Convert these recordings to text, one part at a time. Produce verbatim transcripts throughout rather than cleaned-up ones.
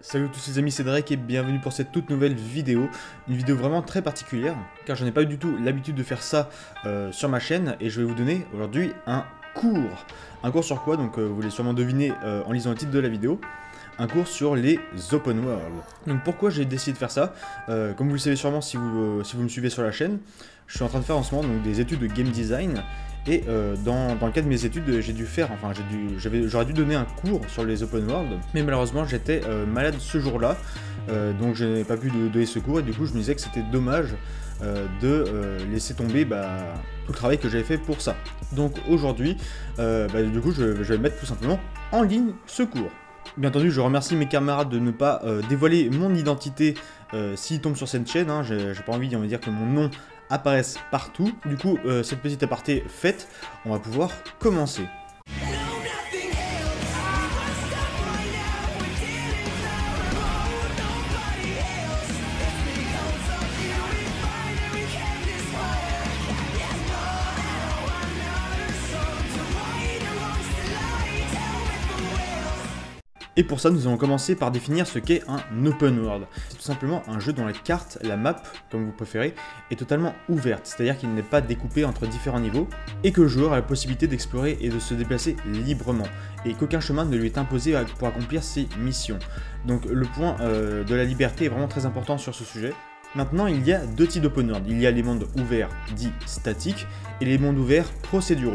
Salut à tous les amis, c'est Drake et bienvenue pour cette toute nouvelle vidéo. Une vidéo vraiment très particulière, car je n'ai pas du tout l'habitude de faire ça euh, sur ma chaîne. Et je vais vous donner aujourd'hui un cours. Un cours sur quoi? Donc euh, vous l'avez sûrement deviné euh, en lisant le titre de la vidéo. Un cours sur les open world. Donc pourquoi j'ai décidé de faire ça? euh, Comme vous le savez sûrement si vous, euh, si vous me suivez sur la chaîne, je suis en train de faire en ce moment donc, des études de game design. Et euh, dans, dans le cadre de mes études, j'ai dû faire, enfin j'aurais dû donner un cours sur les open world, mais malheureusement j'étais euh, malade ce jour-là, euh, donc je n'ai pas pu donner ce cours, et du coup je me disais que c'était dommage euh, de euh, laisser tomber bah, tout le travail que j'avais fait pour ça. Donc aujourd'hui, euh, bah, du coup je, je vais mettre tout simplement en ligne ce cours. Bien entendu, je remercie mes camarades de ne pas euh, dévoiler mon identité euh, s'ils tombent sur cette chaîne, hein. J'ai pas envie, on va dire, que mon nom apparaissent partout. Du coup, euh, cette petite aparté faite, on va pouvoir commencer. Et pour ça, nous allons commencer par définir ce qu'est un open world. C'est tout simplement un jeu dont la carte, la map, comme vous préférez, est totalement ouverte, c'est-à-dire qu'il n'est pas découpé entre différents niveaux, et que le joueur a la possibilité d'explorer et de se déplacer librement, et qu'aucun chemin ne lui est imposé pour accomplir ses missions. Donc le point euh, de la liberté est vraiment très important sur ce sujet. Maintenant, il y a deux types d'open world. Il y a les mondes ouverts dits statiques, et les mondes ouverts procéduraux.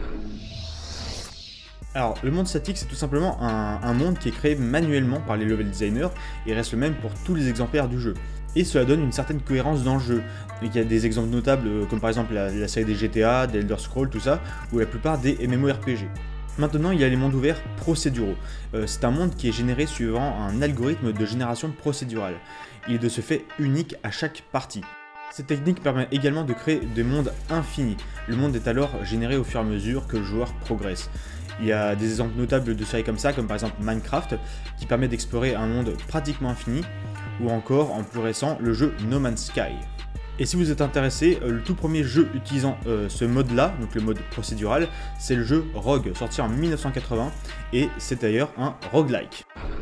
Alors, le monde statique, c'est tout simplement un, un monde qui est créé manuellement par les level designers et reste le même pour tous les exemplaires du jeu. Et cela donne une certaine cohérence dans le jeu. Il y a des exemples notables comme par exemple la, la série des G T A, des Elder Scrolls, tout ça, ou la plupart des M M O R P G. Maintenant, il y a les mondes ouverts procéduraux. Euh, c'est un monde qui est généré suivant un algorithme de génération procédurale. Il est de ce fait unique à chaque partie. Cette technique permet également de créer des mondes infinis. Le monde est alors généré au fur et à mesure que le joueur progresse. Il y a des exemples notables de séries comme ça, comme par exemple Minecraft, qui permet d'explorer un monde pratiquement infini, ou encore, en plus récent, le jeu No Man's Sky. Et si vous êtes intéressé, le tout premier jeu utilisant euh, ce mode-là, donc le mode procédural, c'est le jeu Rogue, sorti en mille neuf cent quatre-vingts, et c'est d'ailleurs un roguelike.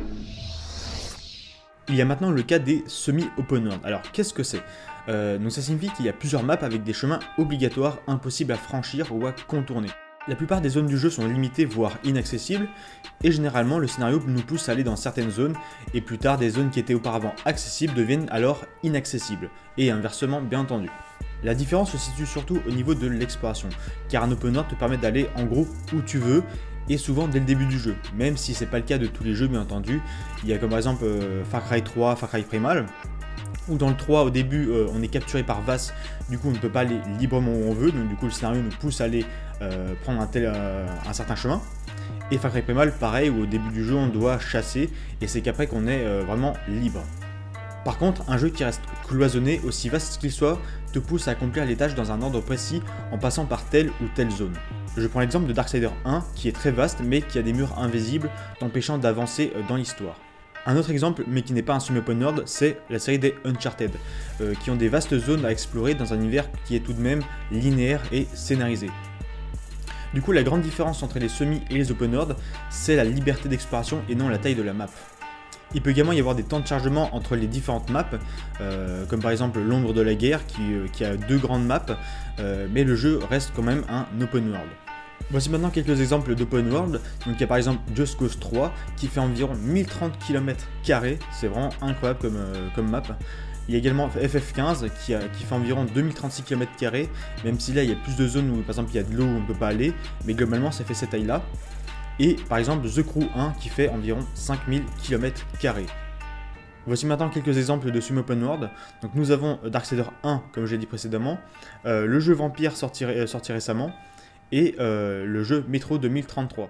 Il y a maintenant le cas des semi-open world. Alors, qu'est-ce que c'est? euh, Donc ça signifie qu'il y a plusieurs maps avec des chemins obligatoires, impossibles à franchir ou à contourner. La plupart des zones du jeu sont limitées, voire inaccessibles, et généralement le scénario nous pousse à aller dans certaines zones, et plus tard des zones qui étaient auparavant accessibles deviennent alors inaccessibles, et inversement bien entendu. La différence se situe surtout au niveau de l'exploration, car un open world te permet d'aller en gros où tu veux, et souvent dès le début du jeu, même si c'est pas le cas de tous les jeux bien entendu. Il y a comme par exemple euh, Far Cry trois, Far Cry Primal, où dans le trois au début euh, on est capturé par Vaas, du coup on ne peut pas aller librement où on veut, donc du coup le scénario nous pousse à aller euh, prendre un, tel, euh, un certain chemin. Et Far Cry Primal pareil, où au début du jeu on doit chasser, et c'est qu'après qu'on est euh, vraiment libre. Par contre, un jeu qui reste cloisonné, aussi vaste qu'il soit, te pousse à accomplir les tâches dans un ordre précis en passant par telle ou telle zone. Je prends l'exemple de Darksiders un, qui est très vaste mais qui a des murs invisibles, t'empêchant d'avancer dans l'histoire. Un autre exemple, mais qui n'est pas un semi-open world, c'est la série des Uncharted, euh, qui ont des vastes zones à explorer dans un univers qui est tout de même linéaire et scénarisé. Du coup, la grande différence entre les semi et les open world, c'est la liberté d'exploration et non la taille de la map. Il peut également y avoir des temps de chargement entre les différentes maps, euh, comme par exemple l'ombre de la guerre qui, euh, qui a deux grandes maps, euh, mais le jeu reste quand même un open world. Voici maintenant quelques exemples d'open world. Donc il y a par exemple Just Cause trois qui fait environ mille trente kilomètres carrés, c'est vraiment incroyable comme, euh, comme map. Il y a également F F quinze qui, a, qui fait environ deux mille trente-six kilomètres carrés, même si là il y a plus de zones où par exemple il y a de l'eau où on ne peut pas aller, mais globalement ça fait cette taille là. Et par exemple The Crew un qui fait environ cinq mille kilomètres carrés. Voici maintenant quelques exemples de semi-open world. Donc nous avons Darksiders un, comme j'ai dit précédemment, euh, le jeu Vampire sorti, euh, sorti récemment, et euh, le jeu Metro deux mille trente-trois.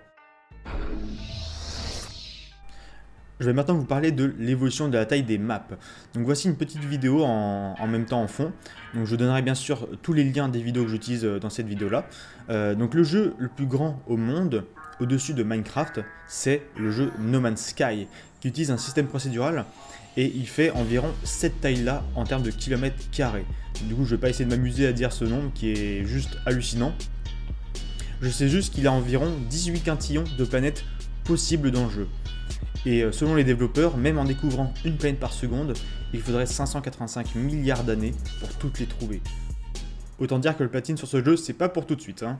Je vais maintenant vous parler de l'évolution de la taille des maps. Donc voici une petite vidéo en, en même temps en fond. Donc je donnerai bien sûr tous les liens des vidéos que j'utilise dans cette vidéo là. Euh, donc le jeu le plus grand au monde, au-dessus de Minecraft, c'est le jeu No Man's Sky, qui utilise un système procédural, et il fait environ cette taille là en termes de kilomètres carrés. Du coup je vais pas essayer de m'amuser à dire ce nombre qui est juste hallucinant. Je sais juste qu'il a environ dix-huit quintillons de planètes possibles dans le jeu. Et selon les développeurs, même en découvrant une planète par seconde, il faudrait cinq cent quatre-vingt-cinq milliards d'années pour toutes les trouver. Autant dire que le platine sur ce jeu, c'est pas pour tout de suite, hein.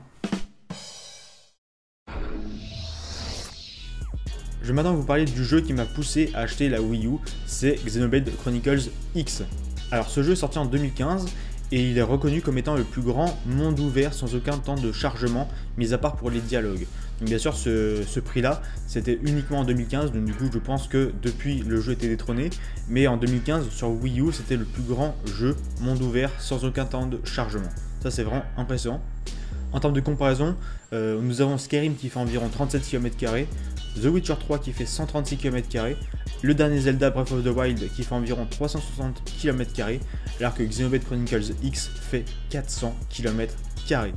Je vais maintenant vous parler du jeu qui m'a poussé à acheter la Wii U, c'est Xenoblade Chronicles X. Alors ce jeu est sorti en deux mille quinze et il est reconnu comme étant le plus grand monde ouvert sans aucun temps de chargement, mis à part pour les dialogues. Donc bien sûr ce, ce prix là c'était uniquement en deux mille quinze, donc du coup je pense que depuis le jeu était détrôné, mais en deux mille quinze sur Wii U c'était le plus grand jeu monde ouvert sans aucun temps de chargement. Ça c'est vraiment impressionnant. En termes de comparaison, euh, nous avons Skyrim qui fait environ trente-sept kilomètres carrés, The Witcher trois qui fait cent trente-six kilomètres carrés, le dernier Zelda Breath of the Wild qui fait environ trois cent soixante kilomètres carrés, alors que Xenoblade Chronicles X fait quatre cents kilomètres carrés.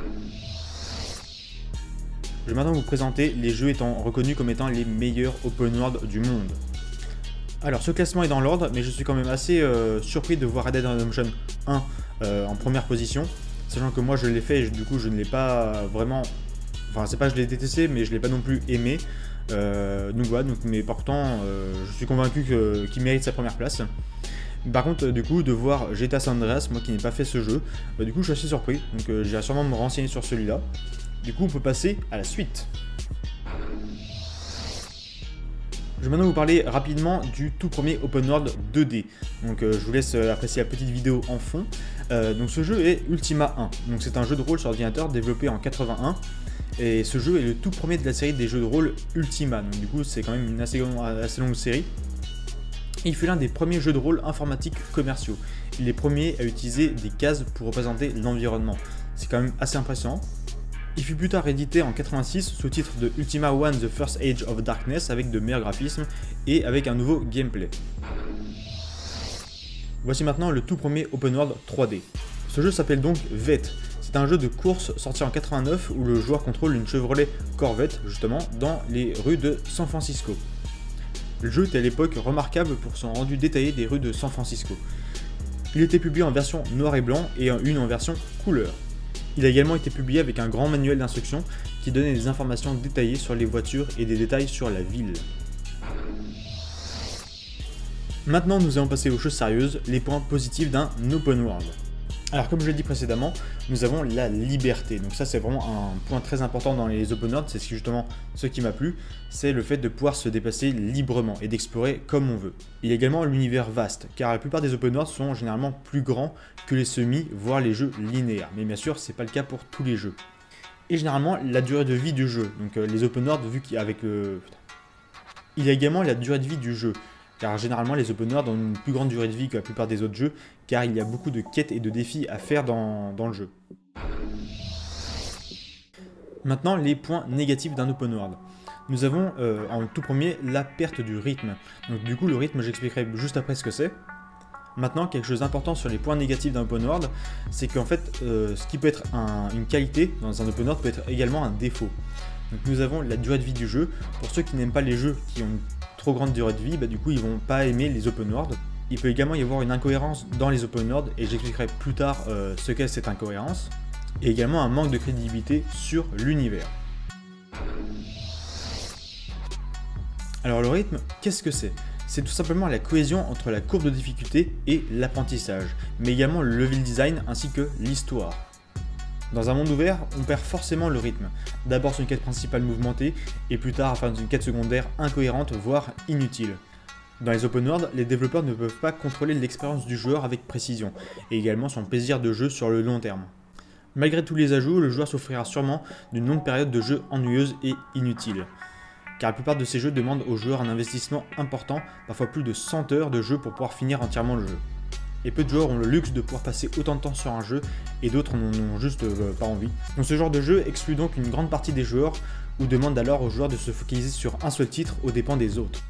Je vais maintenant vous présenter les jeux étant reconnus comme étant les meilleurs open world du monde. Alors ce classement est dans l'ordre, mais je suis quand même assez euh, surpris de voir Red Dead Redemption un euh, en première position, sachant que moi je l'ai fait et du coup je ne l'ai pas vraiment... Enfin c'est pas que je l'ai détesté, mais je l'ai pas non plus aimé. Euh, donc voilà, donc, mais pourtant euh, je suis convaincu que, qu'il mérite sa première place. Par contre du coup de voir G T A San Andreas, moi qui n'ai pas fait ce jeu, bah, du coup je suis assez surpris, donc euh, j'irai sûrement me renseigner sur celui-là. Du coup on peut passer à la suite. Je vais maintenant vous parler rapidement du tout premier open world deux D. Donc euh, je vous laisse apprécier la petite vidéo en fond. Euh, donc ce jeu est Ultima un. Donc c'est un jeu de rôle sur ordinateur développé en quatre-vingt-un. Et ce jeu est le tout premier de la série des jeux de rôle Ultima. Donc du coup c'est quand même une assez, assez longue série. Et il fut l'un des premiers jeux de rôle informatiques commerciaux. Il est les premiers à utiliser des cases pour représenter l'environnement. C'est quand même assez impressionnant. Il fut plus tard édité en quatre-vingt-six sous titre de Ultima One The First Age of Darkness avec de meilleurs graphismes et avec un nouveau gameplay. Voici maintenant le tout premier open world trois D. Ce jeu s'appelle donc Vette. C'est un jeu de course sorti en quatre-vingt-neuf où le joueur contrôle une Chevrolet Corvette justement dans les rues de San Francisco. Le jeu était à l'époque remarquable pour son rendu détaillé des rues de San Francisco. Il était publié en version noir et blanc et une en version couleur. Il a également été publié avec un grand manuel d'instructions qui donnait des informations détaillées sur les voitures et des détails sur la ville. Maintenant nous allons passer aux choses sérieuses, les points positifs d'un open world. Alors comme je l'ai dit précédemment, nous avons la liberté. Donc ça c'est vraiment un point très important dans les open world, c'est justement ce qui m'a plu, c'est le fait de pouvoir se déplacer librement et d'explorer comme on veut. Il y a également l'univers vaste, car la plupart des open world sont généralement plus grands que les semi, voire les jeux linéaires. Mais bien sûr, c'est pas le cas pour tous les jeux. Et généralement, la durée de vie du jeu. Donc euh, les open world, vu qu'avec le... Il y a également la durée de vie du jeu. Car généralement les open world ont une plus grande durée de vie que la plupart des autres jeux, car il y a beaucoup de quêtes et de défis à faire dans, dans le jeu. Maintenant, les points négatifs d'un open world. Nous avons euh, en tout premier la perte du rythme. Donc du coup le rythme j'expliquerai juste après ce que c'est. Maintenant, quelque chose d'important sur les points négatifs d'un open world, c'est qu'en fait euh, ce qui peut être un, une qualité dans un open world peut être également un défaut. Donc nous avons la durée de vie du jeu. Pour ceux qui n'aiment pas les jeux qui ont une trop grande durée de vie, bah, du coup ils vont pas aimer les open world. Il peut également y avoir une incohérence dans les open world et j'expliquerai plus tard euh, ce qu'est cette incohérence. Et également un manque de crédibilité sur l'univers. Alors le rythme, qu'est-ce que c'est? C'est tout simplement la cohésion entre la courbe de difficulté et l'apprentissage, mais également le level design ainsi que l'histoire. Dans un monde ouvert, on perd forcément le rythme, d'abord sur une quête principale mouvementée, et plus tard afin d'une quête secondaire incohérente, voire inutile. Dans les open world, les développeurs ne peuvent pas contrôler l'expérience du joueur avec précision, et également son plaisir de jeu sur le long terme. Malgré tous les ajouts, le joueur souffrira sûrement d'une longue période de jeu ennuyeuse et inutile. Car la plupart de ces jeux demandent aux joueurs un investissement important, parfois plus de cent heures de jeu pour pouvoir finir entièrement le jeu. Et peu de joueurs ont le luxe de pouvoir passer autant de temps sur un jeu, et d'autres n'en ont juste euh, pas envie. Donc ce genre de jeu exclut donc une grande partie des joueurs, ou demande alors aux joueurs de se focaliser sur un seul titre aux dépens des autres.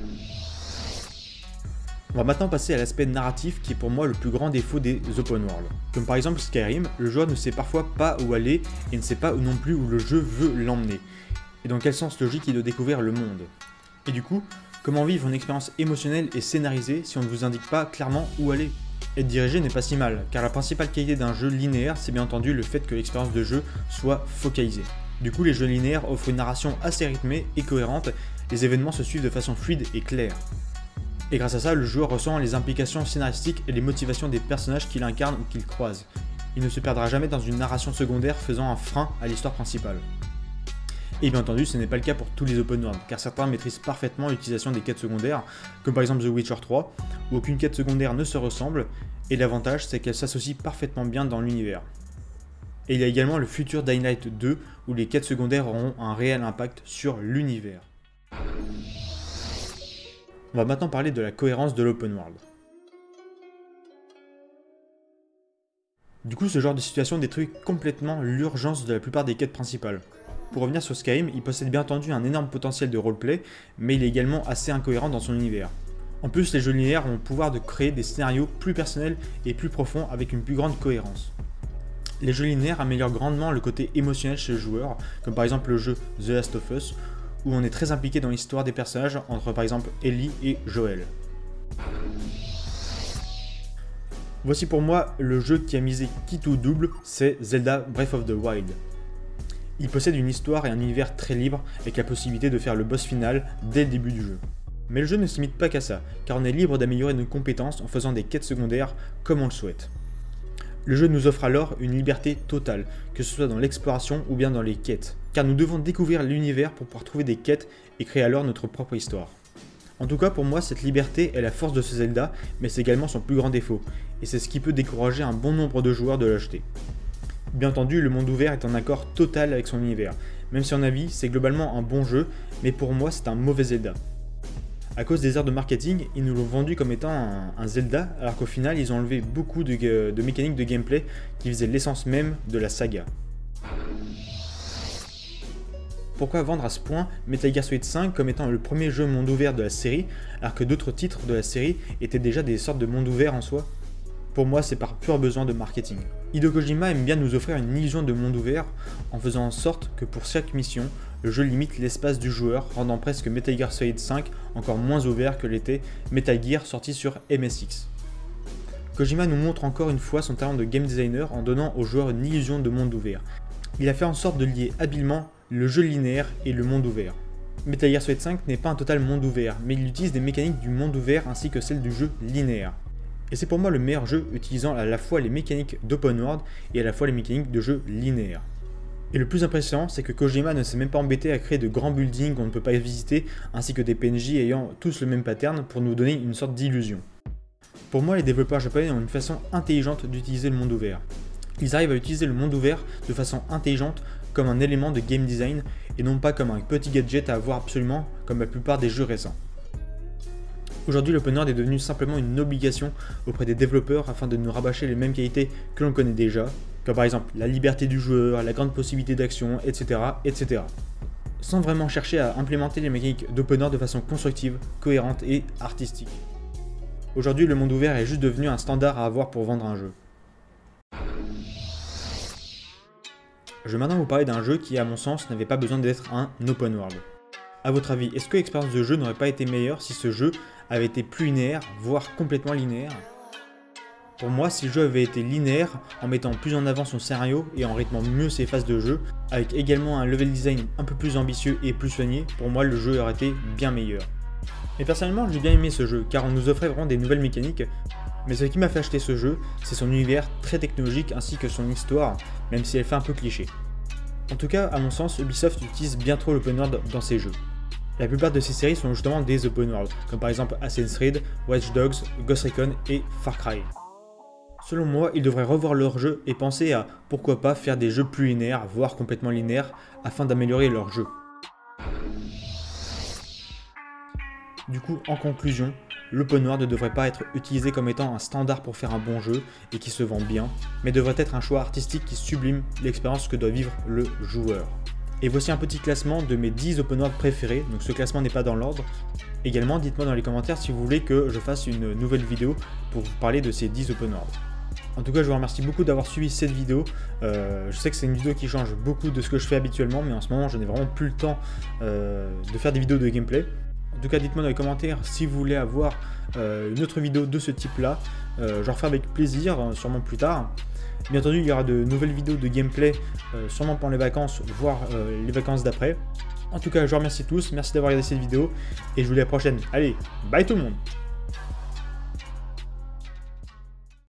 On va maintenant passer à l'aspect narratif qui est pour moi le plus grand défaut des open world. Comme par exemple Skyrim, le joueur ne sait parfois pas où aller et ne sait pas non plus où le jeu veut l'emmener. Et dans quel sens logique il doit découvrir le monde. Et du coup, comment vivre une expérience émotionnelle et scénarisée si on ne vous indique pas clairement où aller? Être dirigé n'est pas si mal, car la principale qualité d'un jeu linéaire, c'est bien entendu le fait que l'expérience de jeu soit focalisée. Du coup, les jeux linéaires offrent une narration assez rythmée et cohérente, les événements se suivent de façon fluide et claire. Et grâce à ça, le joueur ressent les implications scénaristiques et les motivations des personnages qu'il incarne ou qu'il croise. Il ne se perdra jamais dans une narration secondaire faisant un frein à l'histoire principale. Et bien entendu, ce n'est pas le cas pour tous les open world, car certains maîtrisent parfaitement l'utilisation des quêtes secondaires, comme par exemple The Witcher trois, où aucune quête secondaire ne se ressemble, et l'avantage c'est qu'elles s'associent parfaitement bien dans l'univers. Et il y a également le futur Dying Light deux, où les quêtes secondaires auront un réel impact sur l'univers. On va maintenant parler de la cohérence de l'open world. Du coup, ce genre de situation détruit complètement l'urgence de la plupart des quêtes principales. Pour revenir sur Skyrim, il possède bien entendu un énorme potentiel de roleplay, mais il est également assez incohérent dans son univers. En plus, les jeux linéaires ont le pouvoir de créer des scénarios plus personnels et plus profonds avec une plus grande cohérence. Les jeux linéaires améliorent grandement le côté émotionnel chez le joueur, comme par exemple le jeu The Last of Us, où on est très impliqué dans l'histoire des personnages entre par exemple Ellie et Joel. Voici pour moi le jeu qui a misé qui tout double, c'est Zelda Breath of the Wild. Il possède une histoire et un univers très libre avec la possibilité de faire le boss final dès le début du jeu. Mais le jeu ne se limite pas qu'à ça, car on est libre d'améliorer nos compétences en faisant des quêtes secondaires comme on le souhaite. Le jeu nous offre alors une liberté totale, que ce soit dans l'exploration ou bien dans les quêtes, car nous devons découvrir l'univers pour pouvoir trouver des quêtes et créer alors notre propre histoire. En tout cas pour moi cette liberté est la force de ce Zelda, mais c'est également son plus grand défaut, et c'est ce qui peut décourager un bon nombre de joueurs de l'acheter. Bien entendu le monde ouvert est en accord total avec son univers, même si en avis c'est globalement un bon jeu, mais pour moi c'est un mauvais Zelda. À cause des heures de marketing, ils nous l'ont vendu comme étant un, un Zelda, alors qu'au final ils ont enlevé beaucoup de, de mécaniques de gameplay qui faisaient l'essence même de la saga. Pourquoi vendre à ce point Metal Gear Solid cinq comme étant le premier jeu monde ouvert de la série, alors que d'autres titres de la série étaient déjà des sortes de monde ouvert en soi? Pour moi, c'est par pur besoin de marketing. Hideo Kojima aime bien nous offrir une illusion de monde ouvert en faisant en sorte que pour chaque mission, le jeu limite l'espace du joueur, rendant presque Metal Gear Solid cinq encore moins ouvert que l'était Metal Gear sorti sur M S X. Kojima nous montre encore une fois son talent de game designer en donnant aux joueurs une illusion de monde ouvert. Il a fait en sorte de lier habilement le jeu linéaire et le monde ouvert. Metal Gear Solid cinq n'est pas un total monde ouvert, mais il utilise des mécaniques du monde ouvert ainsi que celles du jeu linéaire. Et c'est pour moi le meilleur jeu utilisant à la fois les mécaniques d'open world et à la fois les mécaniques de jeu linéaire. Et le plus impressionnant, c'est que Kojima ne s'est même pas embêté à créer de grands buildings qu'on ne peut pas visiter, ainsi que des P N J ayant tous le même pattern pour nous donner une sorte d'illusion. Pour moi, les développeurs japonais ont une façon intelligente d'utiliser le monde ouvert. Ils arrivent à utiliser le monde ouvert de façon intelligente comme un élément de game design et non pas comme un petit gadget à avoir absolument comme la plupart des jeux récents. Aujourd'hui, l'open world est devenu simplement une obligation auprès des développeurs afin de nous rabâcher les mêmes qualités que l'on connaît déjà, comme par exemple la liberté du joueur, la grande possibilité d'action, et cetera, et cetera. Sans vraiment chercher à implémenter les mécaniques d'open world de façon constructive, cohérente et artistique. Aujourd'hui, le monde ouvert est juste devenu un standard à avoir pour vendre un jeu. Je vais maintenant vous parler d'un jeu qui, à mon sens, n'avait pas besoin d'être un open world. A votre avis, est-ce que l'expérience de jeu n'aurait pas été meilleure si ce jeu avait été plus linéaire, voire complètement linéaire? Pour moi, si le jeu avait été linéaire, en mettant plus en avant son scénario et en rythmant mieux ses phases de jeu, avec également un level design un peu plus ambitieux et plus soigné, pour moi le jeu aurait été bien meilleur. Et personnellement, j'ai bien aimé ce jeu, car on nous offrait vraiment des nouvelles mécaniques, mais ce qui m'a fait acheter ce jeu, c'est son univers très technologique ainsi que son histoire, même si elle fait un peu cliché. En tout cas, à mon sens, Ubisoft utilise bien trop l'open world dans ses jeux. La plupart de ces séries sont justement des open world, comme par exemple Assassin's Creed, Watch Dogs, Ghost Recon et Far Cry. Selon moi, ils devraient revoir leur jeu et penser à pourquoi pas faire des jeux plus linéaires, voire complètement linéaires, afin d'améliorer leur jeu. Du coup, en conclusion, l'open world ne devrait pas être utilisé comme étant un standard pour faire un bon jeu et qui se vend bien, mais devrait être un choix artistique qui sublime l'expérience que doit vivre le joueur. Et voici un petit classement de mes dix open world préférés, donc ce classement n'est pas dans l'ordre. Également, dites-moi dans les commentaires si vous voulez que je fasse une nouvelle vidéo pour vous parler de ces dix open world. En tout cas, je vous remercie beaucoup d'avoir suivi cette vidéo. Euh, je sais que c'est une vidéo qui change beaucoup de ce que je fais habituellement, mais en ce moment, je n'ai vraiment plus le temps euh, de faire des vidéos de gameplay. En tout cas, dites-moi dans les commentaires si vous voulez avoir euh, une autre vidéo de ce type-là. Euh, j'en referai avec plaisir, sûrement plus tard. Bien entendu, il y aura de nouvelles vidéos de gameplay, euh, sûrement pendant les vacances, voire euh, les vacances d'après. En tout cas, je vous remercie tous, merci d'avoir regardé cette vidéo, et je vous dis à la prochaine. Allez, bye tout le monde!